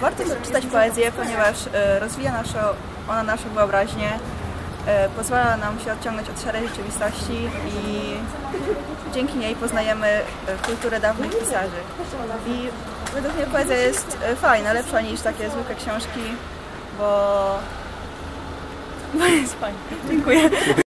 Warto czytać poezję, ponieważ rozwija ona naszą wyobraźnię, pozwala nam się odciągnąć od szarej rzeczywistości i dzięki niej poznajemy kulturę dawnych pisarzy. I według mnie poezja jest fajna, lepsza niż takie zwykłe książki, bo jest fajna. Dziękuję.